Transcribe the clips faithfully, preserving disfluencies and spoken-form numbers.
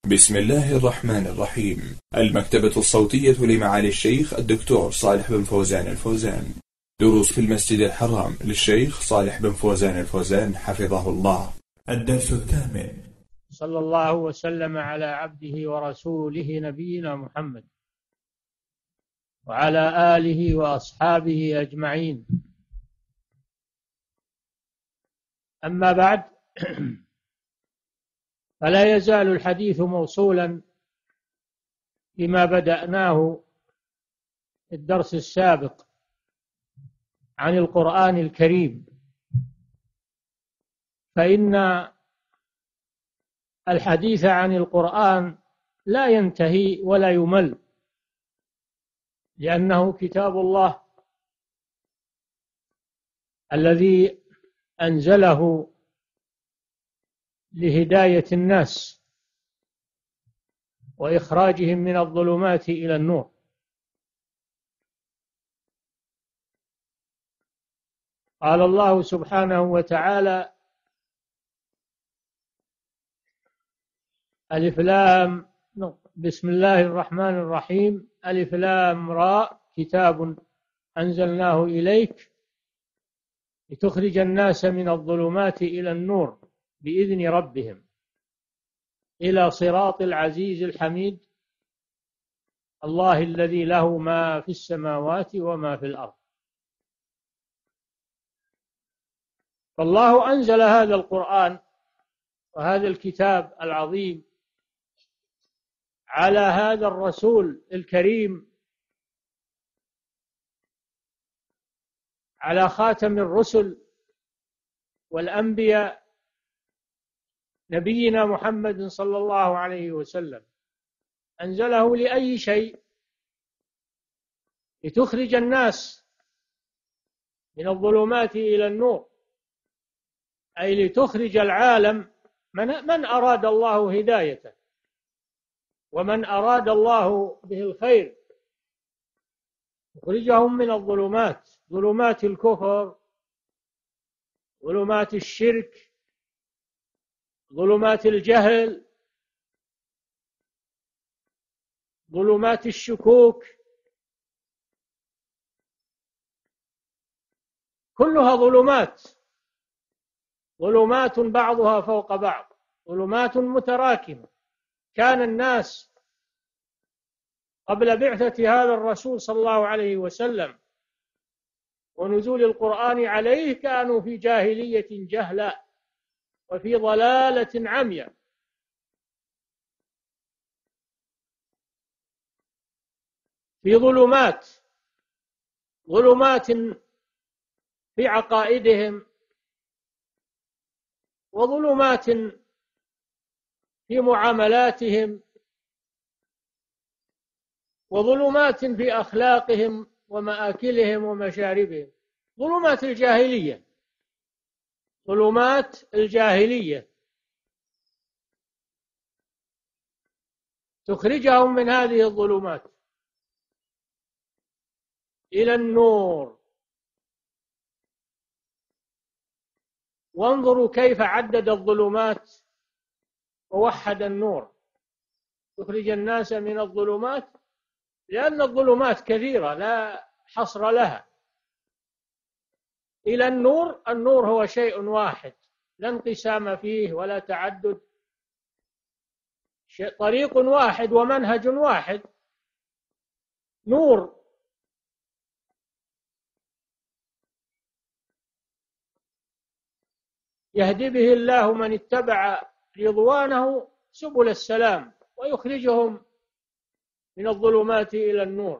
بسم الله الرحمن الرحيم. المكتبة الصوتية لمعالي الشيخ الدكتور صالح بن فوزان الفوزان. دروس في المسجد الحرام للشيخ صالح بن فوزان الفوزان حفظه الله. الدرس الثامن. صلى الله وسلم على عبده ورسوله نبينا محمد وعلى آله وأصحابه أجمعين. أما بعد، فلا يزال الحديث موصولا بما بدأناه في الدرس السابق عن القرآن الكريم، فإن الحديث عن القرآن لا ينتهي ولا يمل، لأنه كتاب الله الذي أنزله لهداية الناس وإخراجهم من الظلمات إلى النور. قال الله سبحانه وتعالى: ألف لام بسم الله الرحمن الرحيم ألف لام راء كتاب أنزلناه إليك لتخرج الناس من الظلمات إلى النور بإذن ربهم إلى صراط العزيز الحميد الله الذي له ما في السماوات وما في الأرض. فالله أنزل هذا القرآن وهذا الكتاب العظيم على هذا الرسول الكريم، على خاتم الرسل والأنبياء، نبينا محمد صلى الله عليه وسلم. أنزله لأي شيء؟ لتخرج الناس من الظلمات إلى النور، أي لتخرج العالم من, من أراد الله هدايته ومن أراد الله به الخير، يخرجهم من الظلمات، ظلمات الكفر، ظلمات الشرك، ظلمات الجهل، ظلمات الشكوك، كلها ظلمات، ظلمات بعضها فوق بعض، ظلمات متراكمة. كان الناس قبل بعثة هذا الرسول صلى الله عليه وسلم ونزول القرآن عليه كانوا في جاهلية جهلا وفي ضلالة عمياء، في ظلمات، ظلمات في عقائدهم، وظلمات في معاملاتهم، وظلمات في أخلاقهم ومآكلهم ومشاربهم، ظلمات الجاهلية، ظلمات الجاهلية تخرجهم من هذه الظلمات إلى النور. وانظروا كيف عدد الظلمات ووحد النور، تخرج الناس من الظلمات، لأن الظلمات كثيرة لا حصر لها، إلى النور. النور هو شيء واحد لا انقسام فيه ولا تعدد، طريق واحد ومنهج واحد، نور. يهدي به الله من اتبع رضوانه سبل السلام ويخرجهم من الظلمات إلى النور.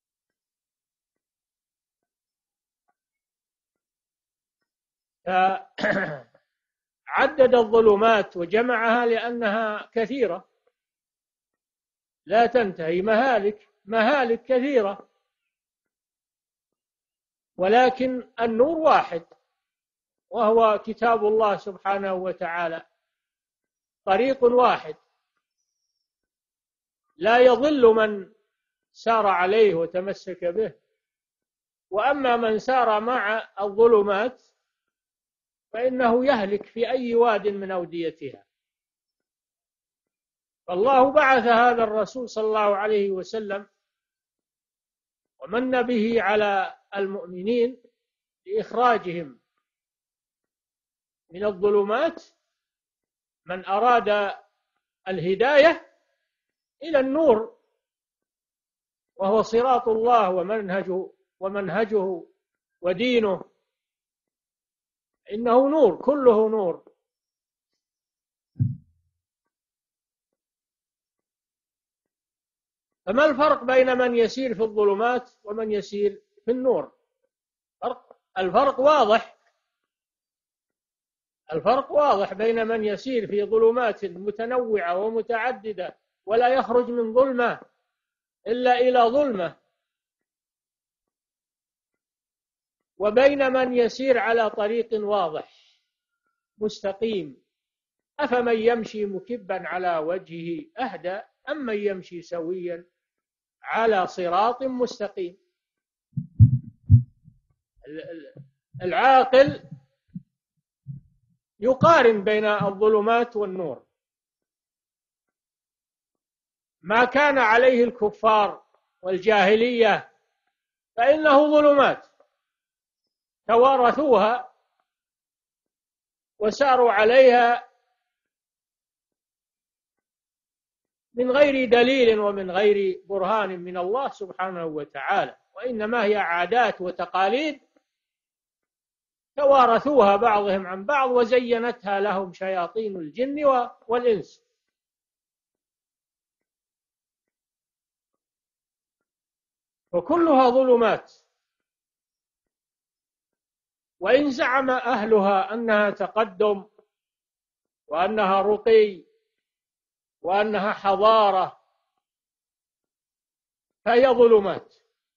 فعدد الظلمات وجمعها لأنها كثيرة لا تنتهي، مهالك مهالك كثيرة، ولكن النور واحد وهو كتاب الله سبحانه وتعالى، طريق واحد لا يضل من سار عليه وتمسك به، وأما من سار مع الظلمات فإنه يهلك في أي واد من أوديتها. فالله بعث هذا الرسول صلى الله عليه وسلم ومن به على المؤمنين لإخراجهم من الظلمات، من أراد الهداية، إلى النور، وهو صراط الله ومنهجه ومنهجه ودينه، إنه نور، كله نور. فما الفرق بين من يسير في الظلمات ومن يسير في النور؟ الفرق واضح، الفرق واضح بين من يسير في ظلمات متنوعة ومتعددة ولا يخرج من ظلمة إلا إلى ظلمة، وبين من يسير على طريق واضح مستقيم. أفمن يمشي مكبا على وجهه أهدى أم من يمشي سويا على صراط مستقيم؟ العاقل يقارن بين الظلمات والنور. ما كان عليه الكفار والجاهلية فإنه ظلمات توارثوها وساروا عليها من غير دليل ومن غير برهان من الله سبحانه وتعالى، وإنما هي عادات وتقاليد توارثوها بعضهم عن بعض وزينتها لهم شياطين الجن والإنس. وكلها ظلمات. وإن زعم أهلها أنها تقدم وأنها رقي وأنها حضارة فهي ظلمات.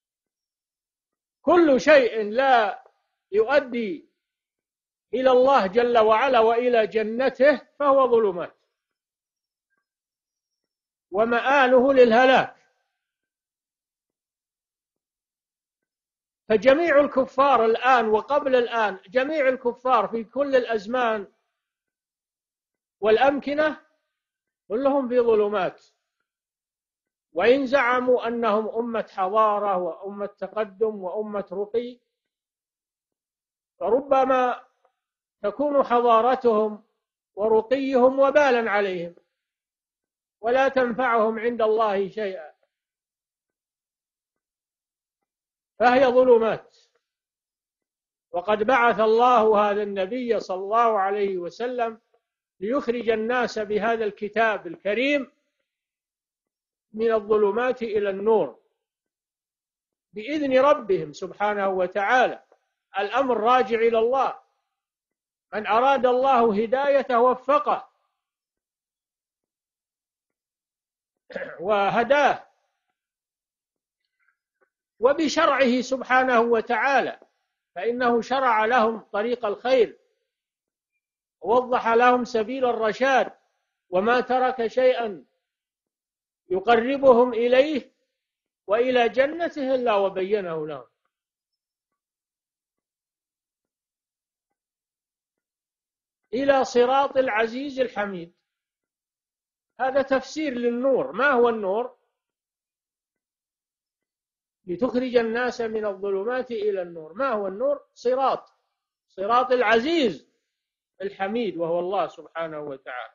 كل شيء لا يؤدي إلى الله جل وعلا وإلى جنته فهو ظلمات ومآله للهلاك. فجميع الكفار الآن وقبل الآن، جميع الكفار في كل الأزمان والأمكنة كلهم في ظلمات. وإن زعموا أنهم أمة حضارة وأمة تقدم وأمة رقي، فربما تكون حضارتهم ورقيهم وبالا عليهم ولا تنفعهم عند الله شيئا، فهي ظلمات. وقد بعث الله هذا النبي صلى الله عليه وسلم ليخرج الناس بهذا الكتاب الكريم من الظلمات إلى النور بإذن ربهم سبحانه وتعالى. الأمر راجع إلى الله، من أراد الله هدايته وفقه وهداه، وبشرعه سبحانه وتعالى، فإنه شرع لهم طريق الخير ووضح لهم سبيل الرشاد، وما ترك شيئا يقربهم إليه وإلى جنته إلا وبينه لهم. إلى صراط العزيز الحميد، هذا تفسير للنور. ما هو النور؟ لتخرج الناس من الظلمات إلى النور. ما هو النور؟ صراط صراط العزيز الحميد، وهو الله سبحانه وتعالى.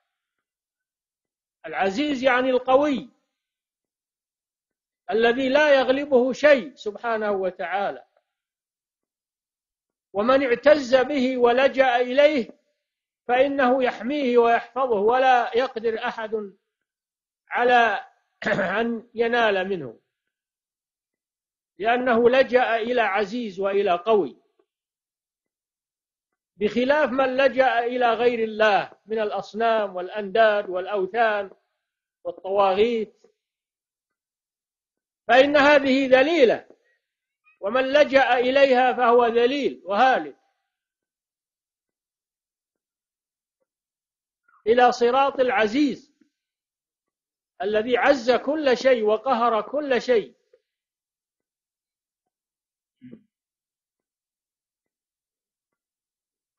العزيز يعني القوي الذي لا يغلبه شيء سبحانه وتعالى، ومن اعتز به ولجأ إليه فإنه يحميه ويحفظه ولا يقدر أحد على أن ينال منه، لأنه لجأ إلى عزيز وإلى قوي، بخلاف من لجأ إلى غير الله من الأصنام والأنداد والأوثان والطواغيت، فإن هذه ذليلة، ومن لجأ إليها فهو ذليل وهالك. إلى صراط العزيز الذي عز كل شيء وقهر كل شيء.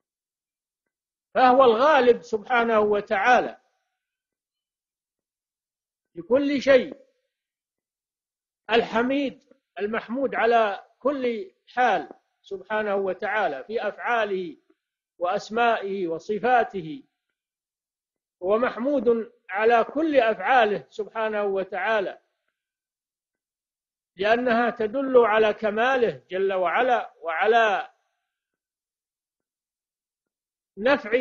فهو الغالب سبحانه وتعالى، لكل شيء، الحميد المحمود على كل حال سبحانه وتعالى في أفعاله وأسمائه وصفاته، هو محمود على كل أفعاله سبحانه وتعالى، لأنها تدل على كماله جل وعلا وعلى نفع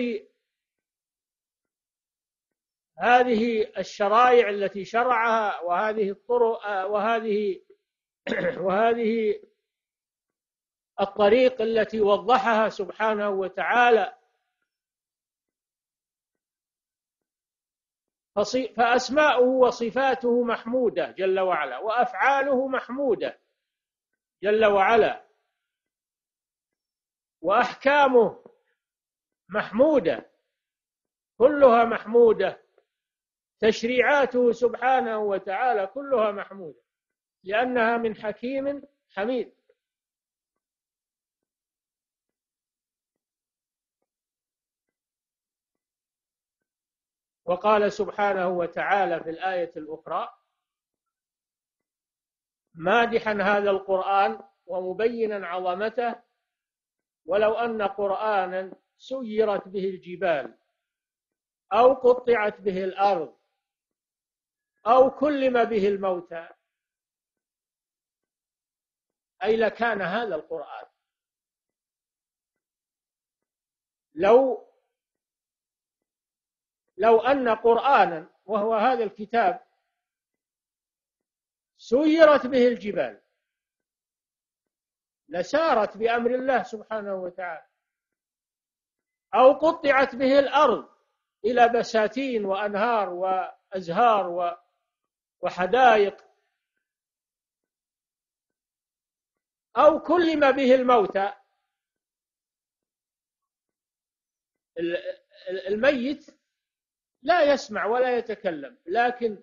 هذه الشرائع التي شرعها، وهذه الطرق وهذه وهذه الطريق التي وضحها سبحانه وتعالى. فأسماؤه وصفاته محمودة جل وعلا، وأفعاله محمودة جل وعلا، وأحكامه محمودة، كلها محمودة، تشريعاته سبحانه وتعالى كلها محمودة، لأنها من حكيم حميد. وقال سبحانه وتعالى في الآية الأخرى مادحا هذا القرآن ومبينا عظمته: ولو أن قرآنا سيرت به الجبال أو قطعت به الأرض أو كلم به الموتى، أي لكان هذا القرآن لو لو أن قرآنا، وهو هذا الكتاب، سيرت به الجبال لسارت بأمر الله سبحانه وتعالى، أو قطعت به الأرض إلى بساتين وأنهار وأزهار وحدائق، أو كلم به الموتى. الميت لا يسمع ولا يتكلم، لكن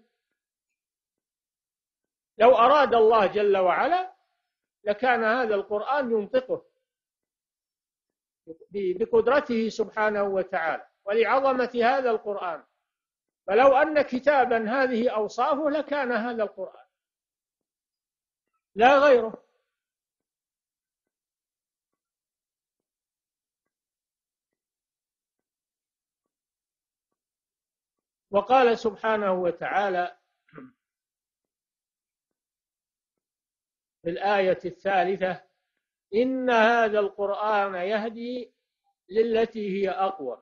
لو أراد الله جل وعلا لكان هذا القرآن ينطقه بقدرته سبحانه وتعالى ولعظمة هذا القرآن. فلو أن كتابا هذه أوصافه لكان هذا القرآن لا غيره. وقال سبحانه وتعالى في الآية الثالثة: إن هذا القرآن يهدي للتي هي أقوى.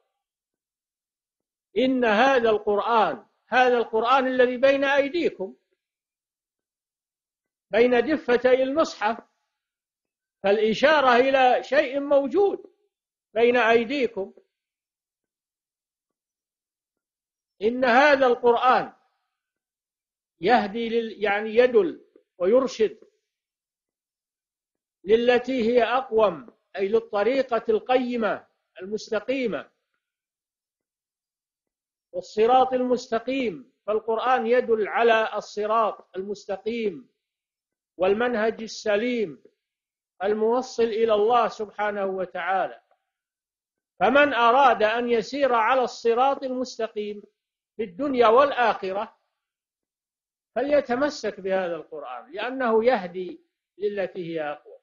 إن هذا القرآن، هذا القرآن الذي بين أيديكم بين دفتي المصحف، فالإشارة إلى شيء موجود بين أيديكم. إن هذا القرآن يهدي لل يعني يدل ويرشد للتي هي أقوم، أي للطريقة القيمة المستقيمة والصراط المستقيم. فالقرآن يدل على الصراط المستقيم والمنهج السليم الموصل إلى الله سبحانه وتعالى. فمن أراد أن يسير على الصراط المستقيم في الدنيا والآخرة فليتمسك بهذا القرآن، لأنه يهدي للتي هي أقوى.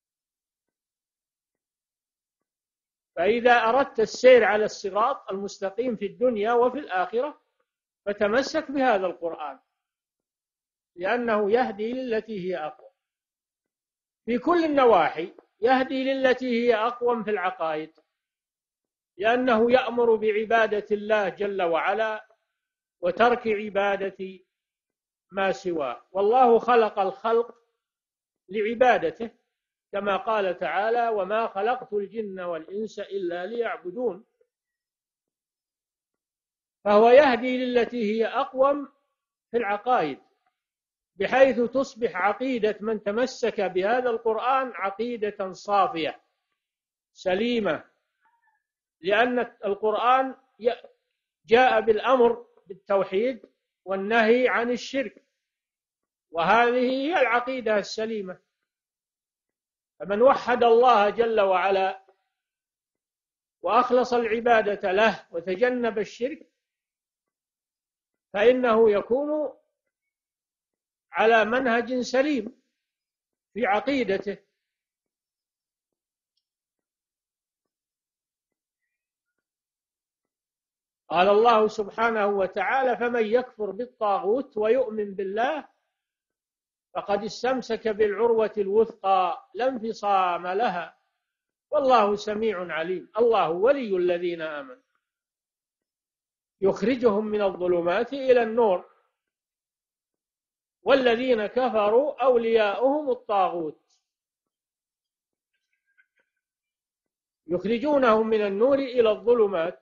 فإذا أردت السير على الصراط المستقيم في الدنيا وفي الآخرة فتمسك بهذا القرآن، لأنه يهدي للتي هي أقوى في كل النواحي. يهدي للتي هي أقوم في العقائد، لأنه يأمر بعبادة الله جل وعلا وترك عبادة ما سواه. والله خلق الخلق لعبادته، كما قال تعالى: وما خلقت الجن والإنس إلا ليعبدون. فهو يهدي للتي هي أقوم في العقائد، بحيث تصبح عقيدة من تمسك بهذا القرآن عقيدة صافية سليمة، لأن القرآن جاء بالأمر بالتوحيد والنهي عن الشرك، وهذه هي العقيدة السليمة. فمن وحد الله جل وعلا وأخلص العبادة له وتجنب الشرك فإنه يكون على منهج سليم في عقيدته. قال الله سبحانه وتعالى: فمن يكفر بالطاغوت ويؤمن بالله فقد استمسك بالعروة الوثقى لا انفصام لها والله سميع عليم. الله ولي الذين آمنوا يخرجهم من الظلمات إلى النور والذين كفروا أولياؤهم الطاغوت يخرجونهم من النور إلى الظلمات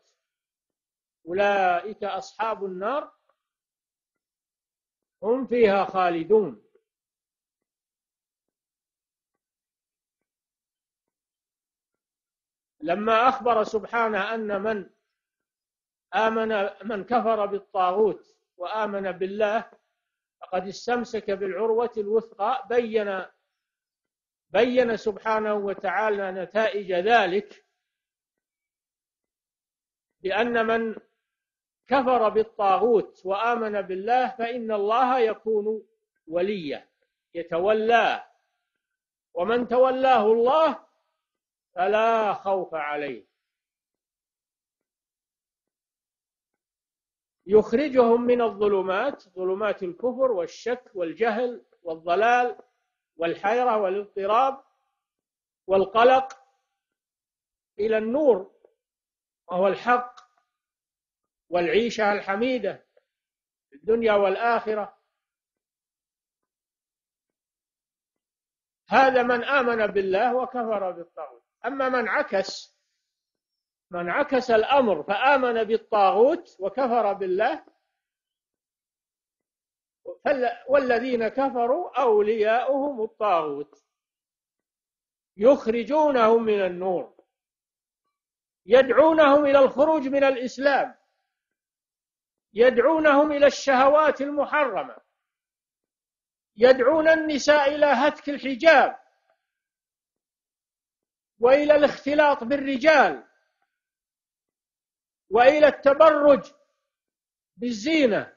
أولئك أصحاب النار هم فيها خالدون. لما أخبر سبحانه أن من آمن من كفر بالطاغوت وآمن بالله فقد استمسك بالعروة الوثقى، بين بين سبحانه وتعالى نتائج ذلك، بأن من كفر بالطاغوت وآمن بالله فإن الله يكون وليه يتولاه، ومن تولاه الله فلا خوف عليه. يخرجهم من الظلمات، ظلمات الكفر والشك والجهل والضلال والحيرة والاضطراب والقلق، إلى النور وهو الحق والعيشة الحميدة في الدنيا والآخرة. هذا من آمن بالله وكفر بالطاغوت. أما من عكس من عكس الأمر فآمن بالطاغوت وكفر بالله والذين كفروا أولياؤهم الطاغوت يخرجونهم من النور، يدعونهم إلى الخروج من الإسلام، يدعونهم إلى الشهوات المحرمة، يدعون النساء إلى هتك الحجاب وإلى الاختلاط بالرجال وإلى التبرج بالزينة،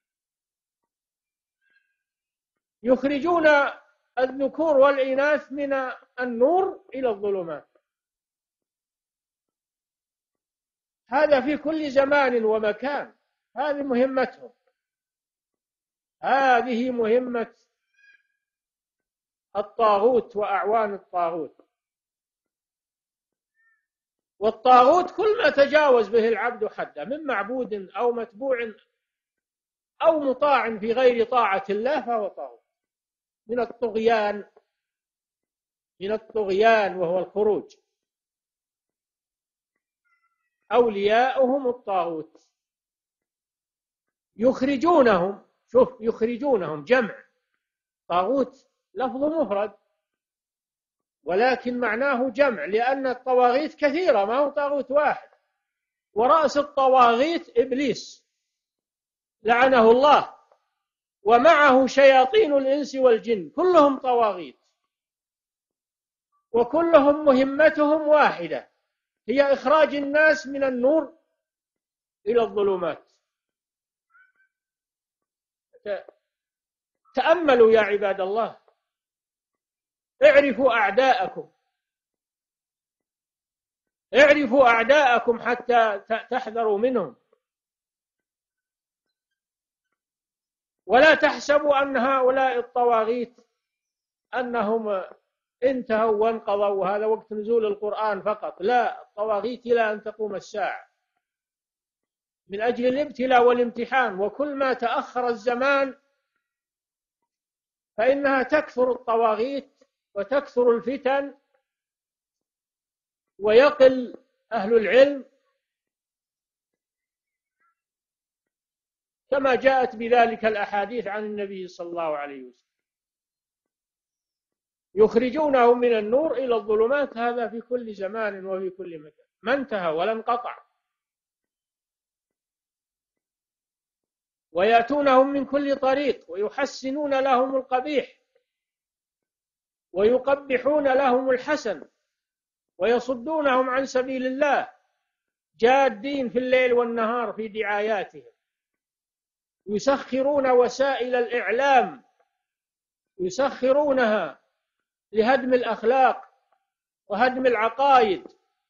يخرجون الذكور والإناث من النور إلى الظلمات. هذا في كل زمان ومكان، هذه مهمتهم، هذه مهمة الطاغوت وأعوان الطاغوت. والطاغوت كل ما تجاوز به العبد حده من معبود أو متبوع أو مطاع في غير طاعة الله فهو طاغوت، من الطغيان من الطغيان وهو الخروج. أولياؤهم الطاغوت يخرجونهم، شوف يخرجونهم جمع، طاغوت لفظ مفرد ولكن معناه جمع، لأن الطواغيت كثيرة ما هو طاغوت واحد، ورأس الطواغيت إبليس لعنه الله ومعه شياطين الإنس والجن كلهم طواغيت، وكلهم مهمتهم واحدة هي إخراج الناس من النور إلى الظلمات. تأملوا يا عباد الله، اعرفوا أعداءكم اعرفوا أعداءكم حتى تحذروا منهم، ولا تحسبوا أن هؤلاء الطواغيت أنهم انتهوا وانقضوا وهذا وقت نزول القرآن فقط، لا، الطواغيت إلى أن تقوم الساعة من أجل الابتلاء والامتحان، وكل ما تأخر الزمان فإنها تكثر الطواغيت وتكثر الفتن ويقل أهل العلم، كما جاءت بذلك الأحاديث عن النبي صلى الله عليه وسلم. يخرجونهم من النور إلى الظلمات، هذا في كل زمان وفي كل مكان، ما انتهى ولا انقطع. ويأتونهم من كل طريق ويحسنون لهم القبيح ويقبحون لهم الحسن ويصدونهم عن سبيل الله، جادين في الليل والنهار في دعاياتهم، يسخرون وسائل الإعلام يسخرونها لهدم الأخلاق وهدم العقائد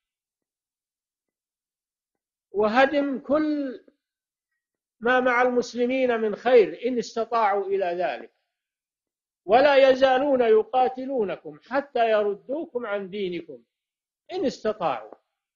وهدم كل ما مع المسلمين من خير إن استطاعوا إلى ذلك، ولا يزالون يقاتلونكم حتى يردوكم عن دينكم إن استطاعوا،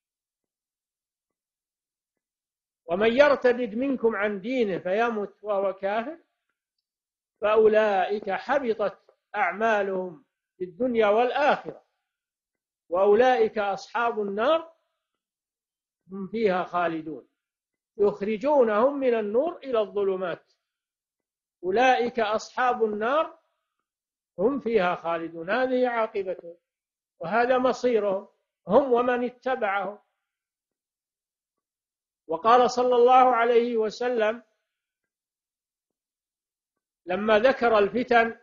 ومن يرتد منكم عن دينه فيمت وهو كافر فأولئك حبطت أعمالهم في الدنيا والآخرة وأولئك أصحاب النار هم فيها خالدون، يخرجونهم من النور إلى الظلمات، أولئك أصحاب النار هم فيها خالدون، هذه عاقبتهم وهذا مصيرهم هم ومن اتبعهم. وقال صلى الله عليه وسلم لما ذكر الفتن،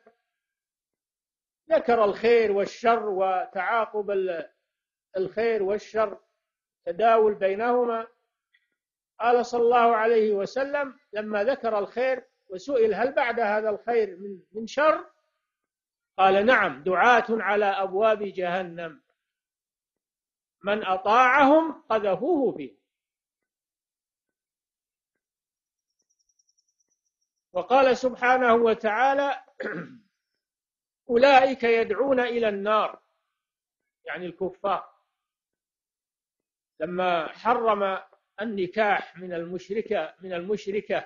ذكر الخير والشر وتعاقب الخير والشر تداول بينهما، قال صلى الله عليه وسلم لما ذكر الخير وسئل هل بعد هذا الخير من شر، قال نعم، دعاة على أبواب جهنم من أطاعهم قذفوه فيه. وقال سبحانه وتعالى أولئك يدعون إلى النار، يعني الكفار، لما حرم النكاح من المشركة من المشركة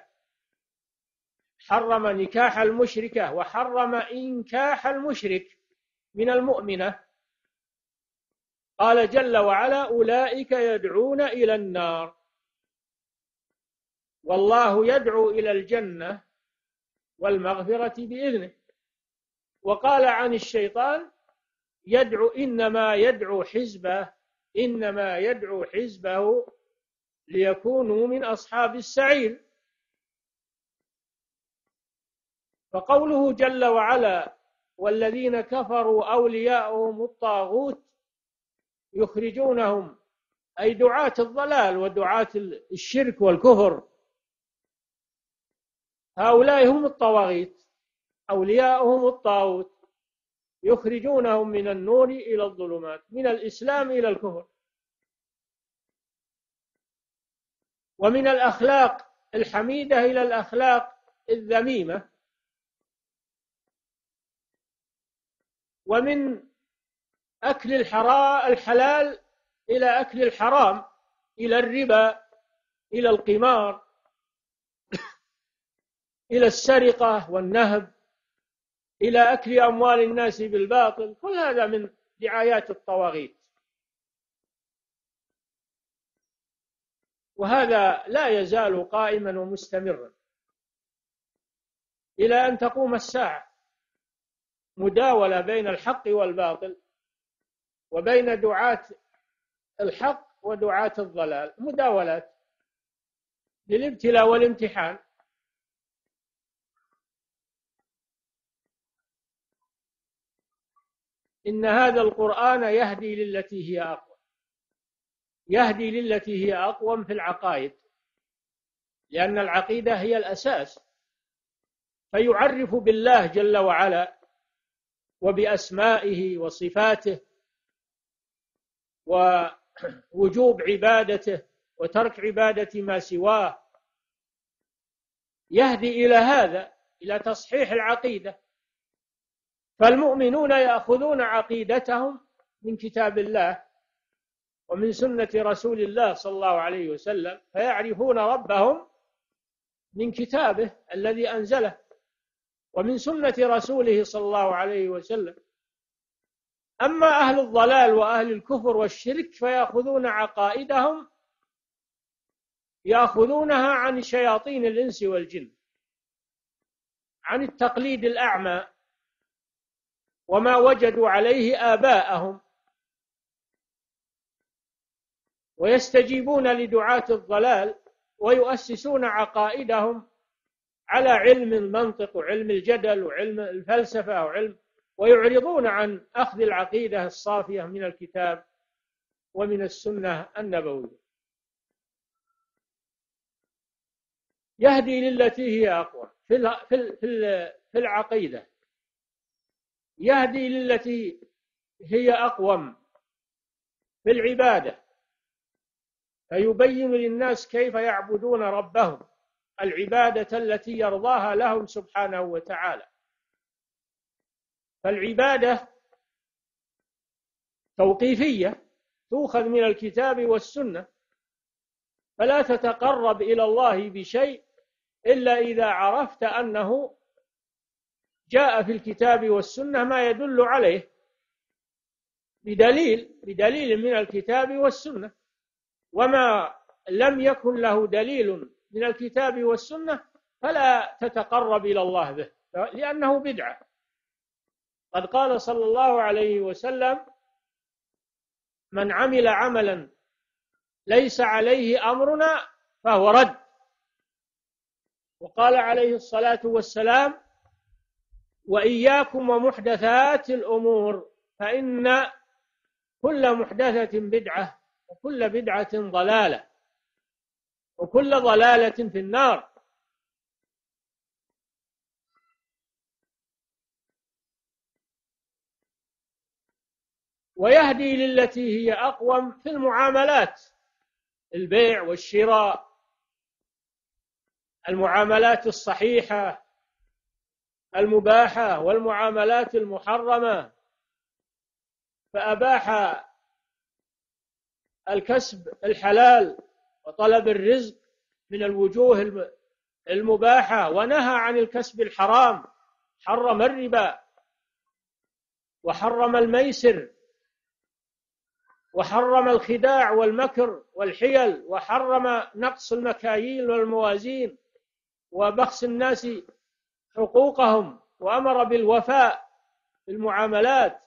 حرم نكاح المشركة وحرم إنكاح المشرك من المؤمنة، قال جل وعلا أولئك يدعون إلى النار والله يدعو إلى الجنة والمغفرة بإذنه. وقال عن الشيطان يدعو إنما يدعو حزبه إنما يدعو حزبه ليكونوا من أصحاب السعير. فقوله جل وعلا والذين كفروا أولياؤهم الطاغوت يخرجونهم، أي دعاة الضلال ودعاة الشرك والكفر، هؤلاء هم الطواغيت، أولياؤهم الطاغوت يخرجونهم من النور إلى الظلمات، من الإسلام إلى الكفر. ومن الأخلاق الحميدة إلى الأخلاق الذميمة، ومن أكل الحلال إلى أكل الحرام، إلى الربا، إلى القمار، إلى السرقة والنهب، إلى أكل أموال الناس بالباطل، كل هذا من دعايات الطواغيت، وهذا لا يزال قائما ومستمرا إلى أن تقوم الساعة، مداولة بين الحق والباطل وبين دعاة الحق ودعاة الضلال، مداولات للابتلاء والامتحان. إن هذا القرآن يهدي للتي هي أقوم يهدي للتي هي أقوم في العقائد، لأن العقيدة هي الأساس، فيعرف بالله جل وعلا وبأسمائه وصفاته ووجوب عبادته وترك عبادة ما سواه، يهدي إلى هذا، إلى تصحيح العقيدة. فالمؤمنون يأخذون عقيدتهم من كتاب الله ومن سنة رسول الله صلى الله عليه وسلم، فيعرفون ربهم من كتابه الذي أنزله ومن سنة رسوله صلى الله عليه وسلم. أما أهل الضلال وأهل الكفر والشرك فيأخذون عقائدهم يأخذونها عن شياطين الإنس والجن، عن التقليد الأعمى وما وجدوا عليه آباءهم، ويستجيبون لدعاة الضلال ويؤسسون عقائدهم على علم المنطق وعلم الجدل وعلم الفلسفة وعلم، ويعرضون عن أخذ العقيدة الصافية من الكتاب ومن السنة النبوية. يهدي للتي هي أقوى في في العقيدة، يهدي للتي هي أقوم في العبادة، فيبين للناس كيف يعبدون ربهم العبادة التي يرضاها لهم سبحانه وتعالى. فالعبادة توقيفية تؤخذ من الكتاب والسنة، فلا تتقرب إلى الله بشيء إلا إذا عرفت أنه جاء في الكتاب والسنة ما يدل عليه بدليل بدليل من الكتاب والسنة. وما لم يكن له دليل من الكتاب والسنة فلا تتقرب إلى الله به، لأنه بدعة. قد قال صلى الله عليه وسلم: من عمل عملا ليس عليه أمرنا فهو رد. وقال عليه الصلاة والسلام: وإياكم ومحدثات الأمور فإن كل محدثة بدعة وكل بدعة ضلالة وكل ضلالة في النار. ويهدي للتي هي أقوم في المعاملات، البيع والشراء، المعاملات الصحيحة المباحة والمعاملات المحرمة، فأباح الكسب الحلال وطلب الرزق من الوجوه المباحة، ونهى عن الكسب الحرام، حرم الربا وحرم الميسر وحرم الخداع والمكر والحيل، وحرم نقص المكاييل والموازين وبخس الناس حقوقهم، وأمر بالوفاء في المعاملات.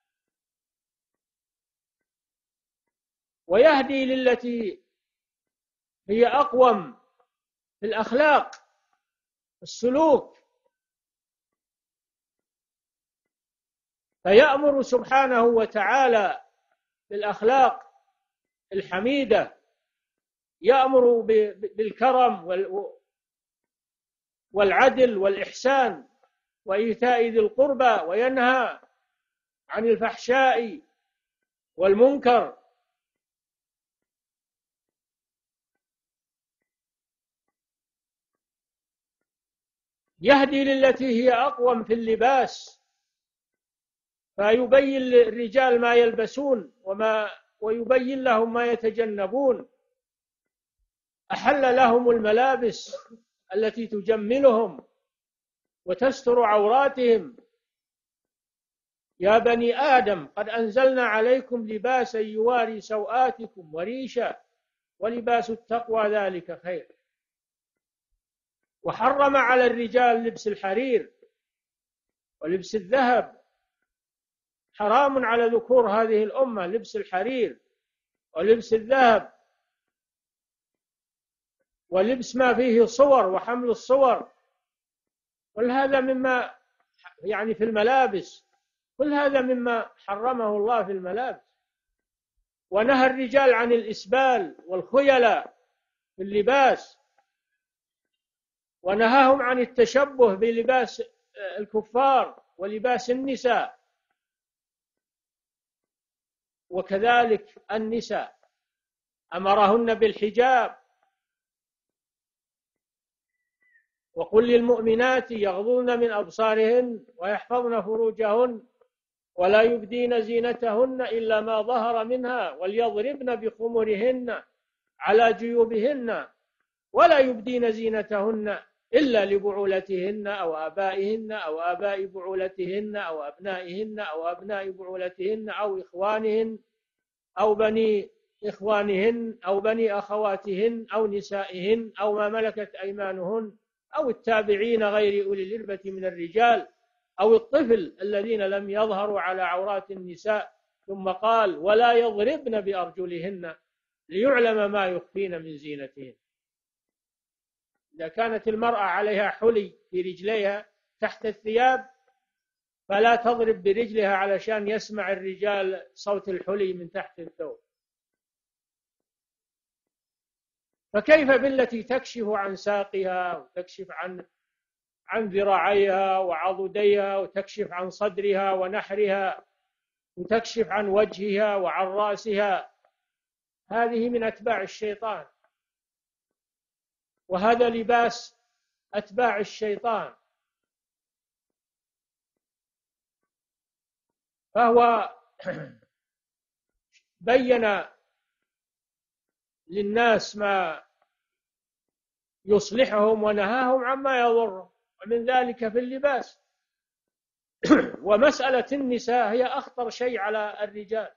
ويهدي للتي هي أقوم في الأخلاق، السلوك، فيأمر سبحانه وتعالى بالأخلاق الحميدة، يأمر بالكرم والعدل والإحسان وإيتاء ذي القربى، وينهى عن الفحشاء والمنكر. يهدي للتي هي أقوم في اللباس، فيبين للرجال ما يلبسون وما ويبين لهم ما يتجنبون. أحل لهم الملابس التي تجملهم وتستر عوراتهم. يا بني آدم قد أنزلنا عليكم لباسا يواري سوآتكم وريشا ولباس التقوى ذلك خير. وحرم على الرجال لبس الحرير ولبس الذهب، حرام على ذكور هذه الأمة لبس الحرير ولبس الذهب ولبس ما فيه صور وحمل الصور. كل هذا مما يعني في الملابس، كل هذا مما حرمه الله في الملابس. ونهى الرجال عن الإسبال والخيلاء في اللباس، ونهاهم عن التشبه بلباس الكفار ولباس النساء. وكذلك النساء أمرهن بالحجاب. وقل للمؤمنات يغضضن من أبصارهن ويحفظن فروجهن ولا يبدين زينتهن إلا ما ظهر منها وليضربن بخمرهن على جيوبهن ولا يبدين زينتهن إلا لبعولتهن أو آبائهن أو آباء بعولتهن أو أبنائهن أو أبناء بعولتهن أو إخوانهن أو بني إخوانهن أو بني أخواتهن أو نسائهن أو ما ملكت أيمانهن أو التابعين غير أولي الإربة من الرجال أو الطفل الذين لم يظهروا على عورات النساء. ثم قال: ولا يضربن بأرجلهن ليعلم ما يخفين من زينتهن. إذا كانت المرأة عليها حلي في رجليها تحت الثياب فلا تضرب برجلها علشان يسمع الرجال صوت الحلي من تحت الثوب. فكيف بالتي تكشف عن ساقها وتكشف عن عن ذراعيها وعضديها، وتكشف عن صدرها ونحرها، وتكشف عن وجهها وعن رأسها. هذه من أتباع الشيطان، وهذا لباس أتباع الشيطان. فهو بين للناس ما يصلحهم ونهاهم عما يضرهم، ومن ذلك في اللباس. ومسألة النساء هي أخطر شيء على الرجال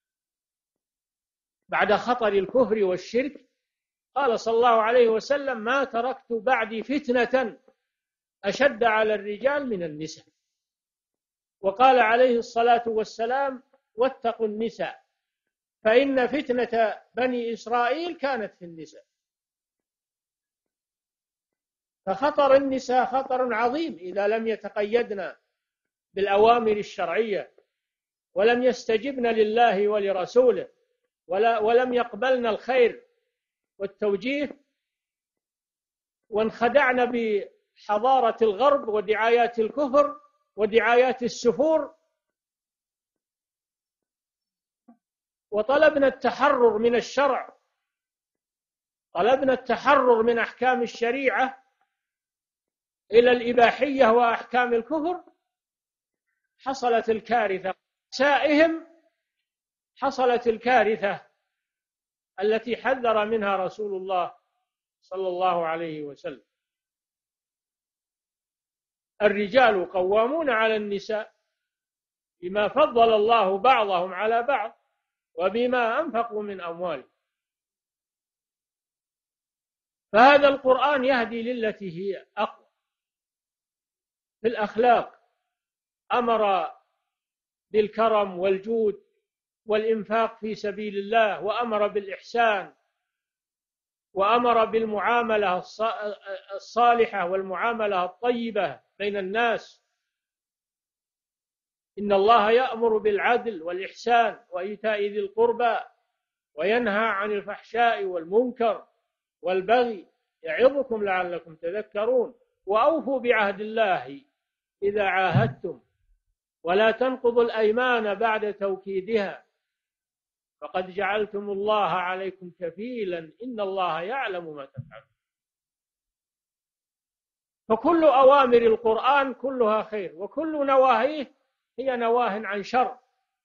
بعد خطر الكفر والشرك. قال صلى الله عليه وسلم: ما تركت بعدي فتنة أشد على الرجال من النساء. وقال عليه الصلاة والسلام: واتقوا النساء فإن فتنة بني إسرائيل كانت في النساء. فخطر النساء خطر عظيم إذا لم يتقيدن بالأوامر الشرعية، ولم يستجبن لله ولرسوله، ولا ولم يقبلن الخير والتوجيه، وانخدعن بحضارة الغرب ودعايات الكفر ودعايات السفور، وطلبنا التحرر من الشرع، طلبنا التحرر من أحكام الشريعة إلى الإباحية وأحكام الكفر. حصلت الكارثة سائهم، حصلت الكارثة التي حذر منها رسول الله صلى الله عليه وسلم. الرجال قوامون على النساء بما فضل الله بعضهم على بعض وبما أنفقوا من أموالهم. فهذا القرآن يهدي للتي هي أقوى. في الأخلاق أمر بالكرم والجود والإنفاق في سبيل الله، وأمر بالإحسان، وأمر بالمعاملة الصالحة والمعاملة الطيبة بين الناس. إن الله يأمر بالعدل والإحسان وإيتاء ذي القربى وينهى عن الفحشاء والمنكر والبغي يعظكم لعلكم تذكرون. وأوفوا بعهد الله إذا عاهدتم ولا تنقضوا الأيمان بعد توكيدها فقد جعلتم الله عليكم كفيلا إن الله يعلم ما تفعلون. فكل أوامر القرآن كلها خير، وكل نواهيه هي نواه عن شر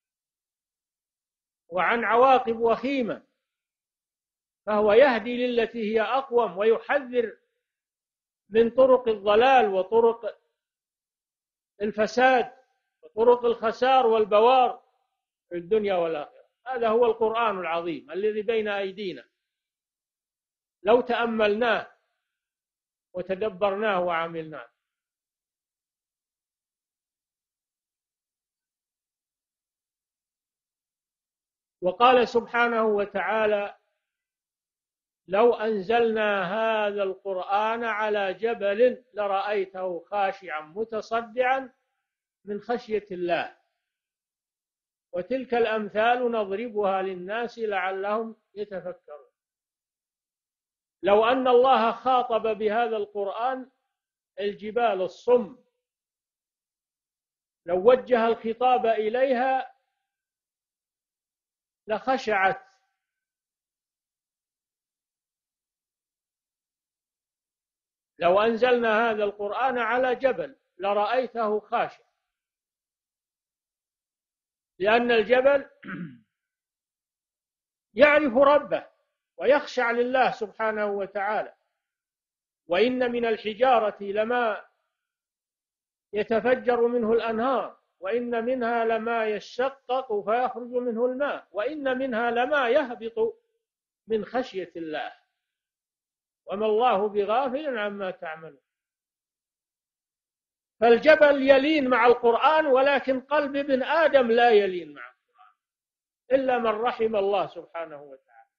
وعن عواقب وخيمة. فهو يهدي للتي هي أقوم، ويحذر من طرق الضلال وطرق الفساد وطرق الخسار والبوار في الدنيا والآخرة. هذا هو القرآن العظيم الذي بين أيدينا، لو تأملناه وتدبرناه وعملناه. وقال سبحانه وتعالى: لو أنزلنا هذا القرآن على جبل لرأيته خاشعا متصدعا من خشية الله وتلك الأمثال نضربها للناس لعلهم يتفكرون. لو أن الله خاطب بهذا القرآن الجبال الصم، لو وجه الخطاب إليها لخشعت. لو أنزلنا هذا القرآن على جبل لرأيته خاشع، لأن الجبل يعرف ربه ويخشع لله سبحانه وتعالى. وإن من الحجارة لما يتفجر منه الأنهار، وإن منها لما يشقق فيخرج منه الماء، وإن منها لما يهبط من خشية الله وما الله بغافل عما تعملون. فالجبل يلين مع القرآن، ولكن قلب ابن آدم لا يلين مع القرآن إلا من رحم الله سبحانه وتعالى.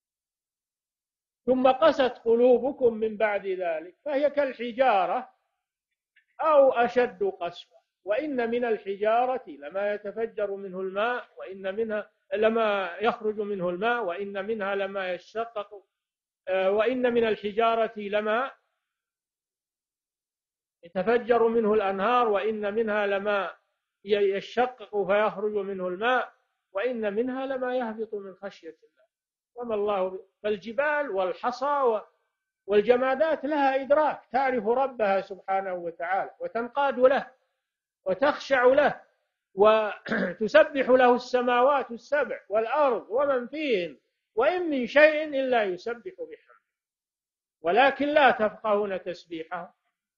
ثم قست قلوبكم من بعد ذلك فهي كالحجارة أو أشد قسوة. وإن من الحجارة لما يتفجر منه الماء، وإن منها لما يخرج منه الماء، وإن منها لما يشقق، وإن من الحجارة لما يتفجر منه الأنهار، وإن منها لما يشقق فيخرج منه الماء، وإن منها لما يهبط من خشية الله وما الله. فالجبال والحصى والجمادات لها إدراك، تعرف ربها سبحانه وتعالى وتنقاد له وتخشع له، وتسبح له السماوات السبع والأرض ومن فيهن، وإن من شيء إلا يسبح بحمده ولكن لا تفقهون تسبيحه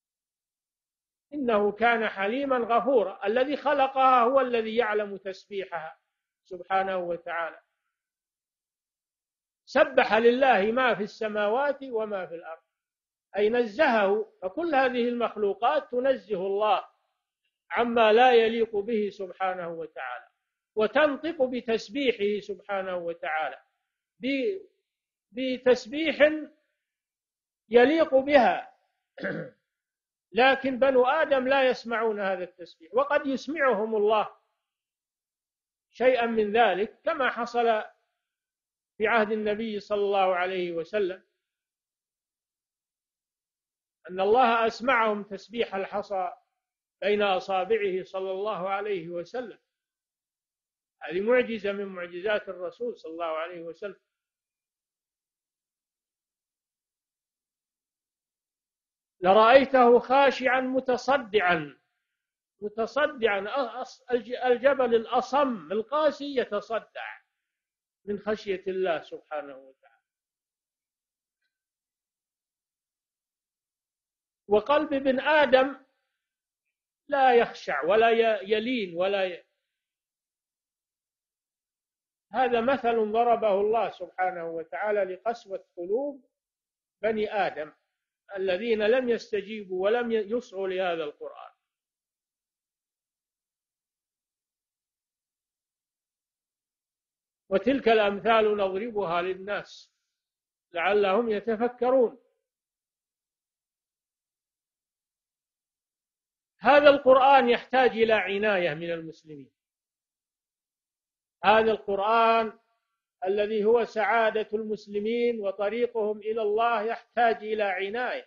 إنه كان حليما غفورا. الذي خلقها هو الذي يعلم تسبيحها سبحانه وتعالى. سبح لله ما في السماوات وما في الأرض، أي نزهه. فكل هذه المخلوقات تنزه الله عما لا يليق به سبحانه وتعالى، وتنطق بتسبيحه سبحانه وتعالى بتسبيح يليق بها. لكن بنو آدم لا يسمعون هذا التسبيح، وقد يسمعهم الله شيئا من ذلك، كما حصل في عهد النبي صلى الله عليه وسلم أن الله أسمعهم تسبيح الحصى بين أصابعه صلى الله عليه وسلم. هذه معجزة من معجزات الرسول صلى الله عليه وسلم. لرأيته خاشعا متصدعا متصدعا الجبل الأصم القاسي يتصدع من خشية الله سبحانه وتعالى. وقلب ابن آدم لا يخشع ولا يلين ولا ي... هذا مثل ضربه الله سبحانه وتعالى لقسوة قلوب بني آدم الذين لم يستجيبوا ولم يصغوا لهذا القرآن. وتلك الأمثال نضربها للناس لعلهم يتفكرون. هذا القرآن يحتاج إلى عناية من المسلمين. هذا القرآن الذي هو سعادة المسلمين وطريقهم إلى الله يحتاج إلى عناية،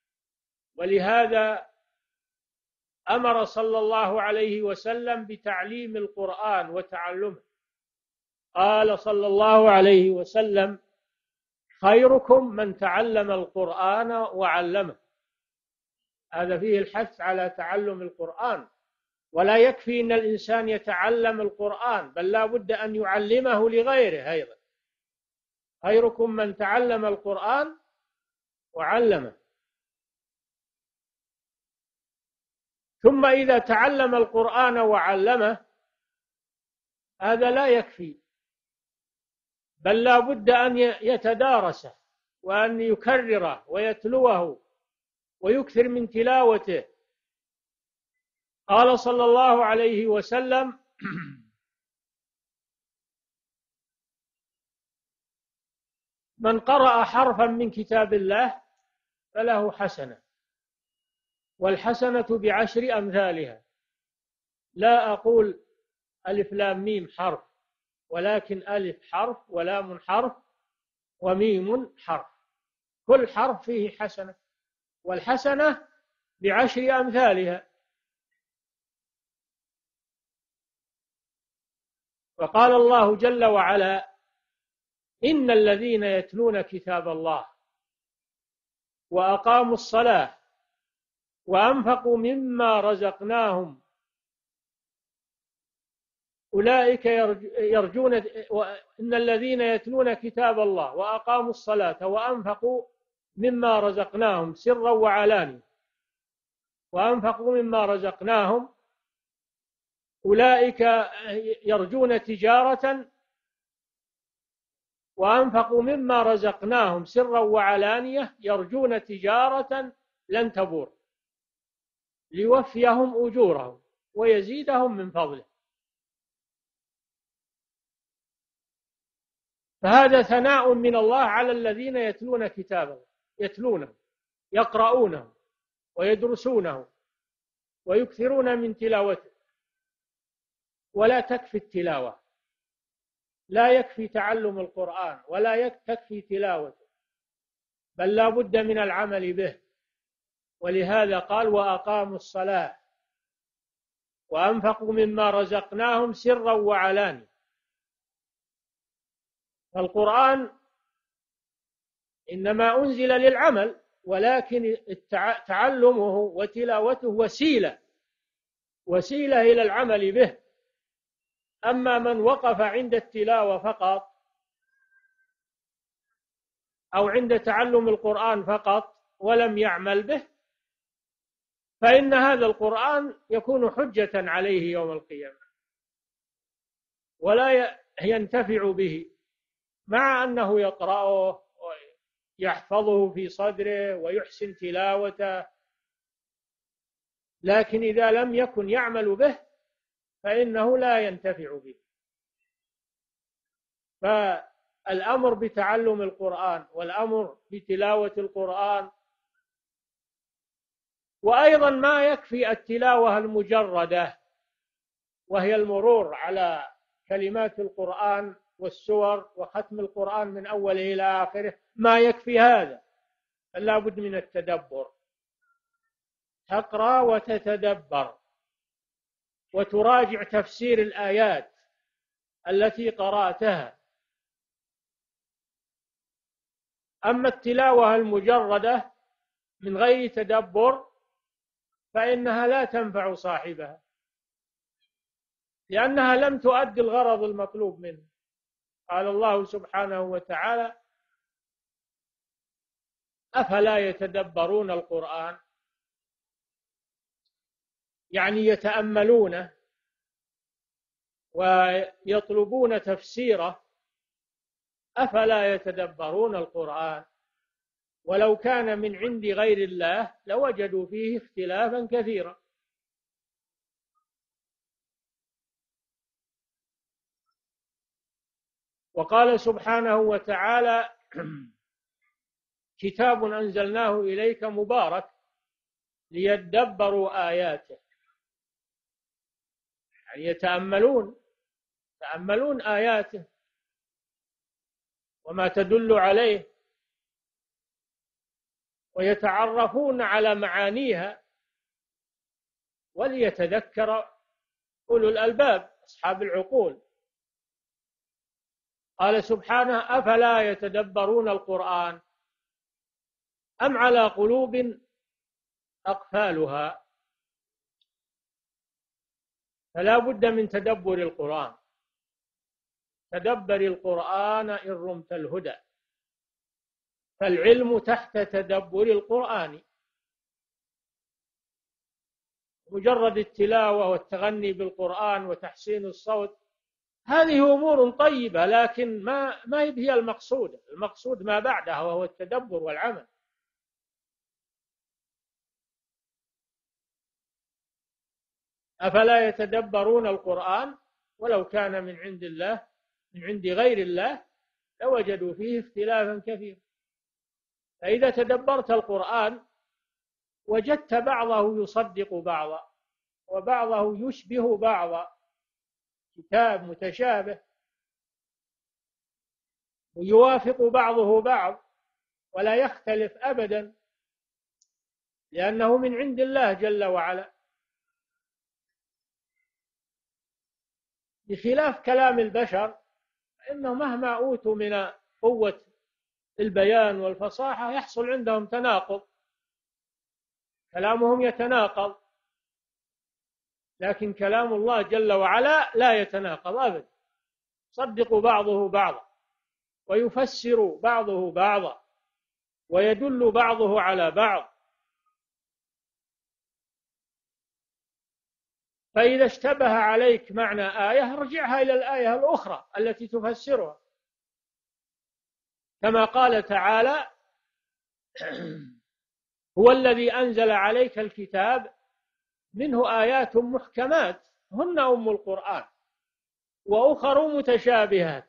ولهذا أمر صلى الله عليه وسلم بتعليم القرآن وتعلمه. قال صلى الله عليه وسلم: خيركم من تعلم القرآن وعلمه. هذا فيه الحث على تعلم القرآن، ولا يكفي أن الإنسان يتعلم القرآن، بل لا بد أن يعلمه لغيره أيضا. خيركم من تعلم القرآن وعلمه. ثم إذا تعلم القرآن وعلمه هذا لا يكفي، بل لا بد أن يتدارسه وأن يكرره ويتلوه ويكثر من تلاوته. قال صلى الله عليه وسلم: من قرأ حرفا من كتاب الله فله حسنة، والحسنة بعشر أمثالها. لا أقول ألف لام ميم حرف، ولكن ألف حرف ولام حرف وميم حرف، كل حرف فيه حسنة، والحسنة بعشر أمثالها. وقال الله جل وعلا: إن الذين يتلون كتاب الله وأقاموا الصلاة وأنفقوا مما رزقناهم أولئك يرجون إن الذين يتلون كتاب الله وأقاموا الصلاة وأنفقوا مما رزقناهم سرا وعلانية وأنفقوا مما رزقناهم أولئك يرجون تجارة وأنفقوا مما رزقناهم سرا وعلانية يرجون تجارة لن تبور ليوفيهم أجورهم ويزيدهم من فضله. فهذا ثناء من الله على الذين يتلون كتابه، يتلونه يقرؤونه ويدرسونه ويكثرون من تلاوته. ولا تكفي التلاوة، لا يكفي تعلم القرآن ولا تكفي تلاوته، بل لا بد من العمل به. ولهذا قال وأقاموا الصلاة وأنفقوا مما رزقناهم سرا وعلانية. فالقرآن إنما أنزل للعمل، ولكن تعلمه وتلاوته وسيلة وسيلة إلى العمل به. أما من وقف عند التلاوة فقط أو عند تعلم القرآن فقط ولم يعمل به، فإن هذا القرآن يكون حجة عليه يوم القيامة ولا ينتفع به، مع أنه يقرأه ويحفظه في صدره ويحسن تلاوته، لكن إذا لم يكن يعمل به فإنه لا ينتفع به. فالأمر بتعلم القرآن والأمر بتلاوة القرآن. وأيضا ما يكفي التلاوة المجردة وهي المرور على كلمات القرآن والسور وختم القرآن من أوله إلى آخره، ما يكفي هذا، لا بد من التدبر. تقرأ وتتدبر وتراجع تفسير الآيات التي قرأتها. أما التلاوة المجردة من غير تدبر فإنها لا تنفع صاحبها، لأنها لم تؤدي الغرض المطلوب منه. قال الله سبحانه وتعالى أفلا يتدبرون القرآن، يعني يتأملونه ويطلبون تفسيره. أفلا يتدبرون القرآن ولو كان من عند غير الله لوجدوا فيه اختلافا كثيرا. وقال سبحانه وتعالى كتاب أنزلناه إليك مبارك ليدبروا آياته، يعني يتأملون يتأملون آياته وما تدل عليه ويتعرفون على معانيها، وليتذكر أولو الألباب أصحاب العقول. قال سبحانه أفلا يتدبرون القرآن أم على قلوب أقفالها. فلا بد من تدبر القرآن. تدبر القرآن إن رمت الهدى، فالعلم تحت تدبر القرآن. مجرد التلاوة والتغني بالقرآن وتحسين الصوت هذه أمور طيبة، لكن ما ما هي المقصود. المقصود ما بعدها وهو التدبر والعمل. أفلا يتدبرون القرآن ولو كان من عند الله من عند غير الله لوجدوا فيه اختلافا كثيرا. فإذا تدبرت القرآن وجدت بعضه يصدق بعضا وبعضه يشبه بعضا، كتاب متشابه ويوافق بعضه بعض ولا يختلف أبدا، لأنه من عند الله جل وعلا، بخلاف كلام البشر فإنه مهما أوتوا من قوة البيان والفصاحة يحصل عندهم تناقض، كلامهم يتناقض. لكن كلام الله جل وعلا لا يتناقض أبدا، يصدق بعضه بعضا ويفسر بعضه بعضا ويدل بعضه على بعض. فإذا اشتبه عليك معنى آية ارجعها إلى الآية الأخرى التي تفسرها، كما قال تعالى هو الذي أنزل عليك الكتاب منه آيات محكمات هن أم القرآن وأخر متشابهات،